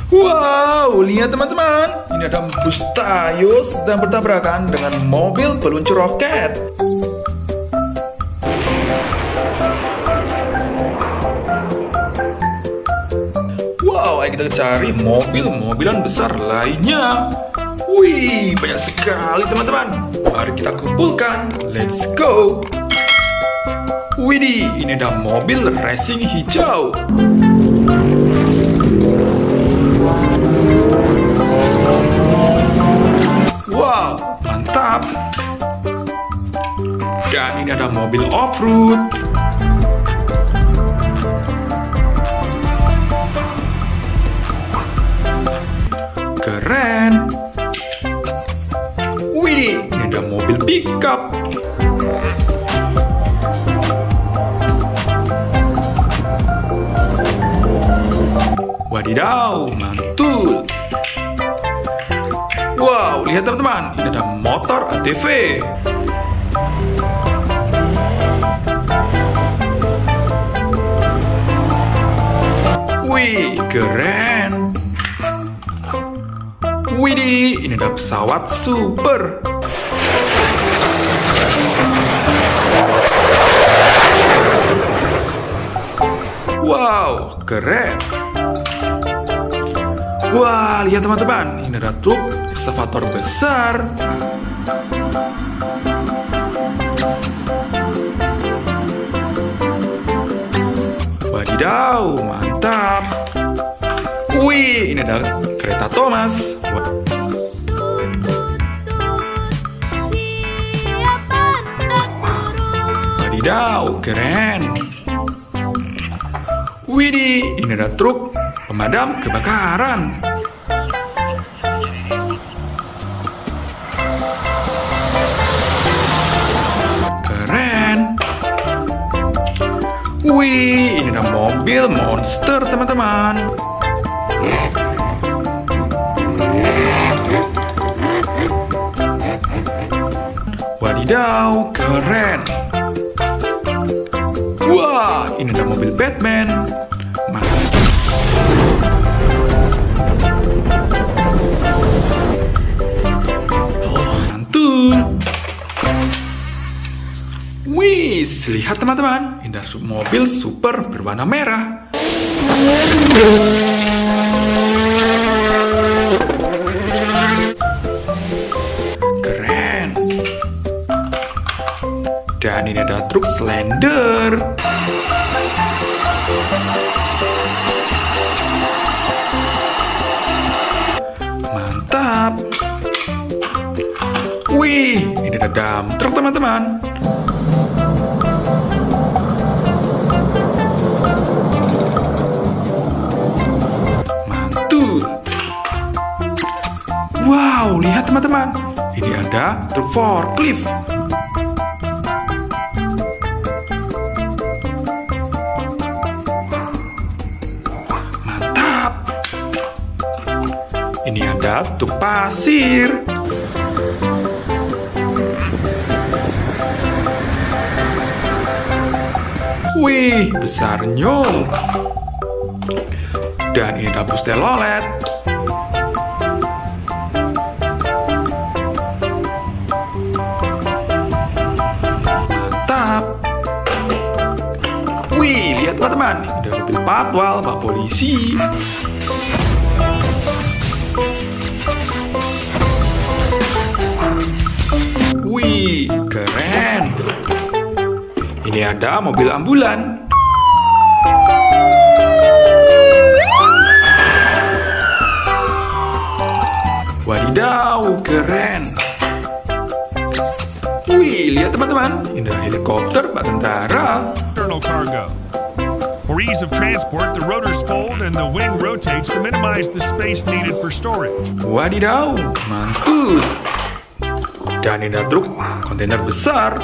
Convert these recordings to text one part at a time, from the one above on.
Wow, lihat teman-teman. Ini ada bus Tayo sedang bertabrakan dengan mobil peluncur roket. Wow, ayo kita cari mobil-mobilan besar lainnya. Wih, banyak sekali teman-teman. Mari kita kumpulkan. Let's go. Widih, ini ada mobil racing hijau. Wow, mantap. Dan ini ada mobil off-road. Keren. Widih, ini ada mobil pickup. Wadidaw, mantul. Wow, lihat teman-teman, ini ada motor ATV. Wih, keren. Widih, ini ada pesawat super. Wow, keren. Wah, lihat teman-teman, ini ada truk ekskavator besar. Wadidaw, mantap. Wih, ini ada kereta Thomas. Wadidaw, keren. Widih, ini ada truk pemadam kebakaran. Keren. Wih, ini ada mobil monster teman-teman. Wadidaw, keren. Wah, ini ada mobil Batman. Mantul. Wih, lihat teman-teman, ini ada mobil super berwarna merah. Keren. Dan ini ada truk Slender. Mantap. Wih, ini ada dump truck teman-teman. Mantul. Wow, lihat teman-teman. Ini ada truk forklift. Ini ada truk pasir. Wih, besarnya. Dan ini ada bus telolet. Mantap. Wih, lihat teman-teman. Ada mobil patwal, Pak Polisi. Wih, keren. Ini ada mobil ambulan. Wadidaw, keren. Wih, lihat teman-teman. Ini ada helikopter Pak Tentara. External cargo. For ease of transport, the rotors fold and the wing rotates to minimize the space needed for storage. Wadidaw, mantul. Dan ini ada truk kontainer besar.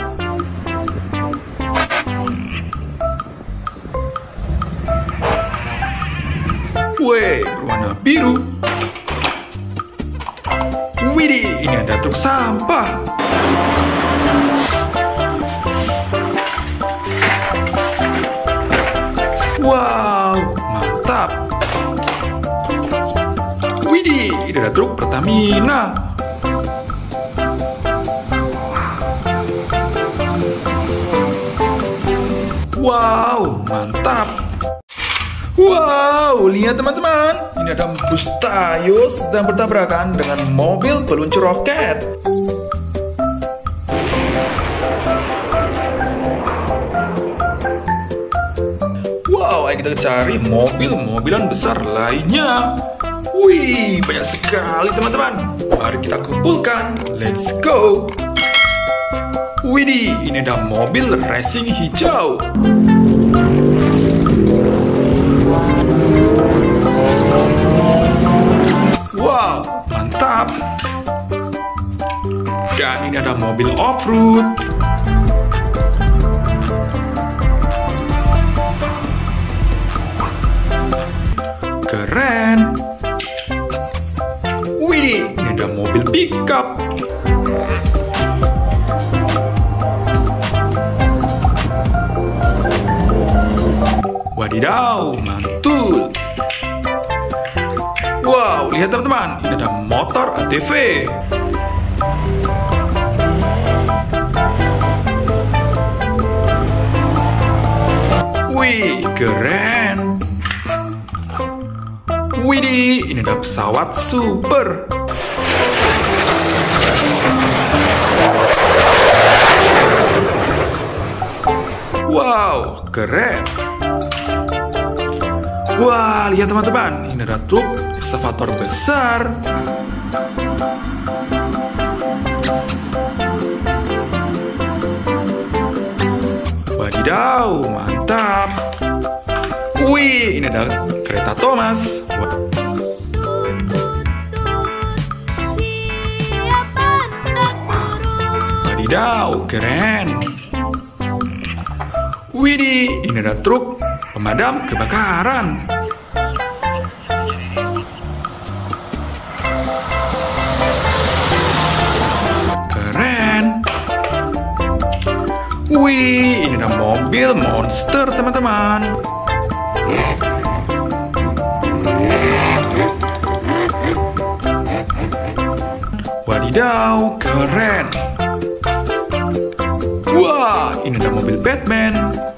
Wih, berwarna biru. Widih, ini ada truk sampah. Wow, mantap. Widih, ini ada truk Pertamina. Wow, mantap. Wow, lihat teman-teman. Ini ada bus Tayo sedang bertabrakan dengan mobil peluncur roket. Wow, ayo kita cari mobil-mobilan besar lainnya. Wih, banyak sekali teman-teman. Mari kita kumpulkan. Let's go. Widih, ini ada mobil racing hijau. Wow, mantap. Dan ini ada mobil off-road. Keren. Widih, ini ada mobil pickup. Wadidaw, mantul. Wow, lihat teman-teman, ini ada motor ATV. Wih, keren. Widih, ini ada pesawat super. Wow, keren. Wah, lihat teman-teman, ini ada truk ekskavator besar. Wadidaw, mantap. Wih, ini ada kereta Thomas. Wadidaw, keren. Widih, ini ada truk pemadam kebakaran. Keren. Wih, ini ada mobil monster teman-teman. Wadidaw, keren. Wah, ini ada mobil Batman.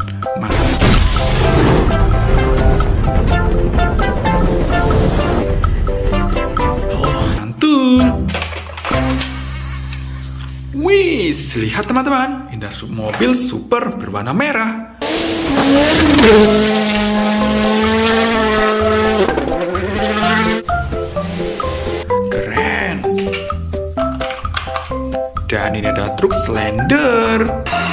Mantul. Wih, lihat teman-teman, ini ada mobil super berwarna merah. Keren. Dan ini ada truk Slender.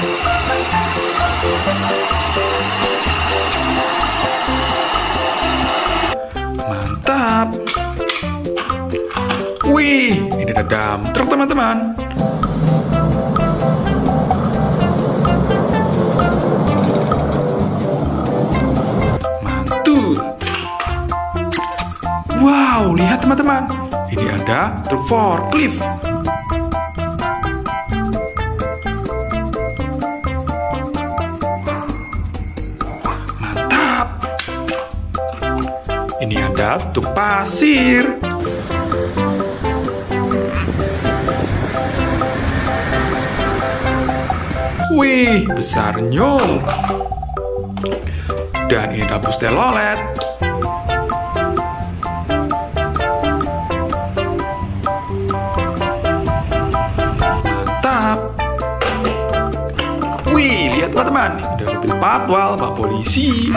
Mantap. Wih, ini ada dump truck teman-teman. Mantul. Wow, lihat teman-teman. Ini ada truk forklift. Mantap. Ini ada truk pasir. Wih, besarnya. Dan ini ada bus telolet. Mantap. Wih, lihat teman-teman, ada mobil patwal, Pak Polisi.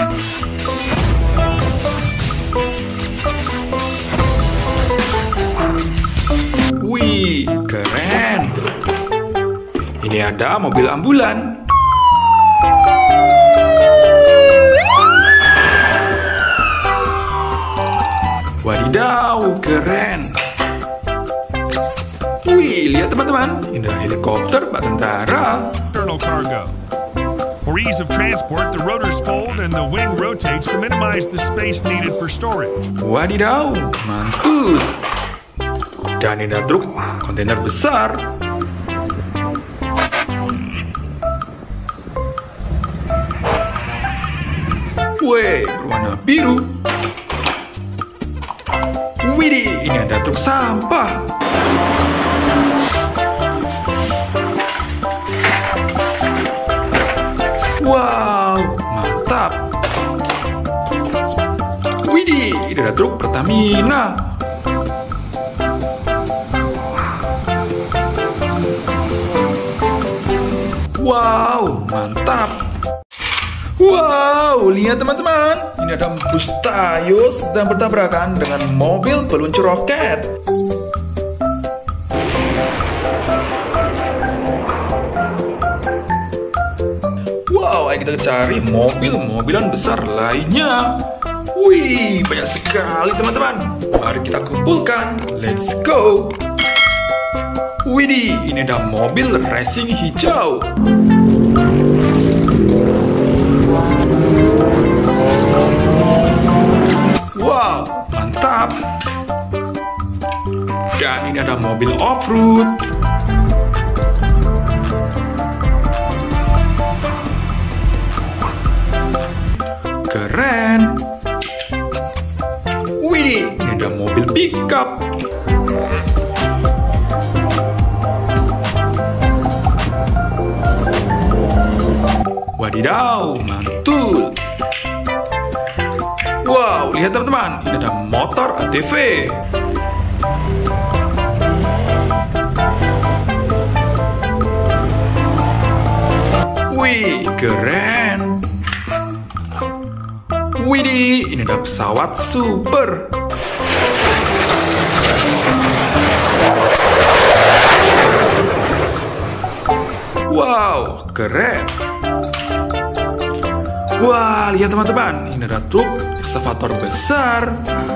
Wih, keren. Ini ada mobil ambulan. Wadidaw, keren. Wih, lihat teman-teman, ini ada helikopter Pak Tentara. External cargo. For ease of transport, the rotors fold and the wing rotates to minimize the space needed for storage. Wadidaw, mantul. Dan ini ada truk kontainer besar. Wih, berwarna biru. Widih, ini ada truk sampah. Wow, mantap. Widih, ini ada truk Pertamina. Wow, mantap. Wow, lihat teman-teman. Ini ada bus Tayo sedang bertabrakan dengan mobil peluncur roket. Wow, ayo kita cari mobil-mobilan besar lainnya. Wih, banyak sekali teman-teman. Mari kita kumpulkan. Let's go. Widih, ini ada mobil racing hijau. Wow, mantap. Dan ini ada mobil off-road. Keren. Widih, ini ada mobil pickup. Wadidaw, mantul. Wow, lihat teman-teman, ini ada motor ATV. Wih, keren. Widih, ini ada pesawat super. Wow, keren. Wah, lihat teman-teman, ini ada truk ekskavator besar.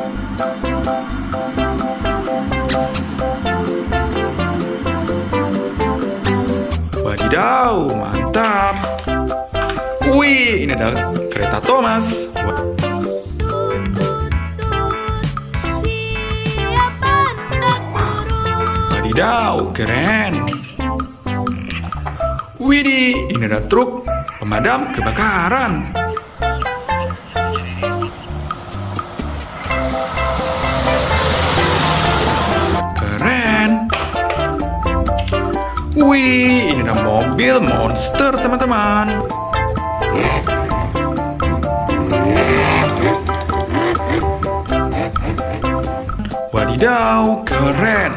Wadidaw, mantap. Wih, ini ada kereta Thomas. Wadidaw, keren. Widih, ini ada truk pemadam kebakaran. Keren. Wih, ini ada mobil monster teman-teman. Wadidaw, keren.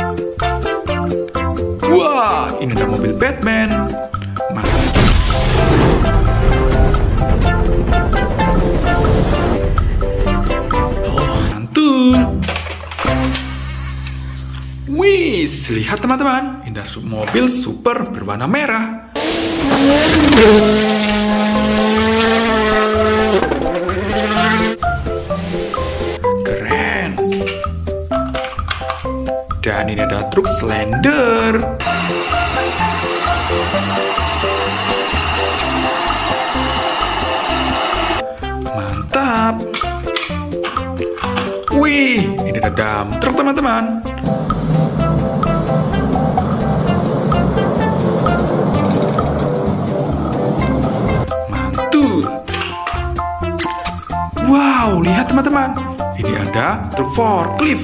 Wah, ini ada mobil Batman. Mantul. Wih, lihat teman-teman, ini ada mobil super berwarna merah. Keren. Dan ini ada truk Slender. Mantap. Wih, ini ada dump truck teman-teman. Mantul. Wow, lihat teman-teman. Ini ada truk forklift.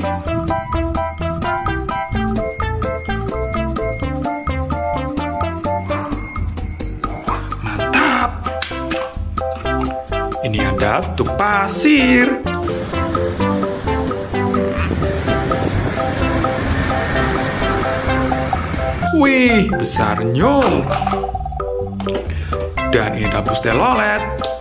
Mantap. Ini ada truk pasir. Wih, besarnya. Dan ini ada bus telolet.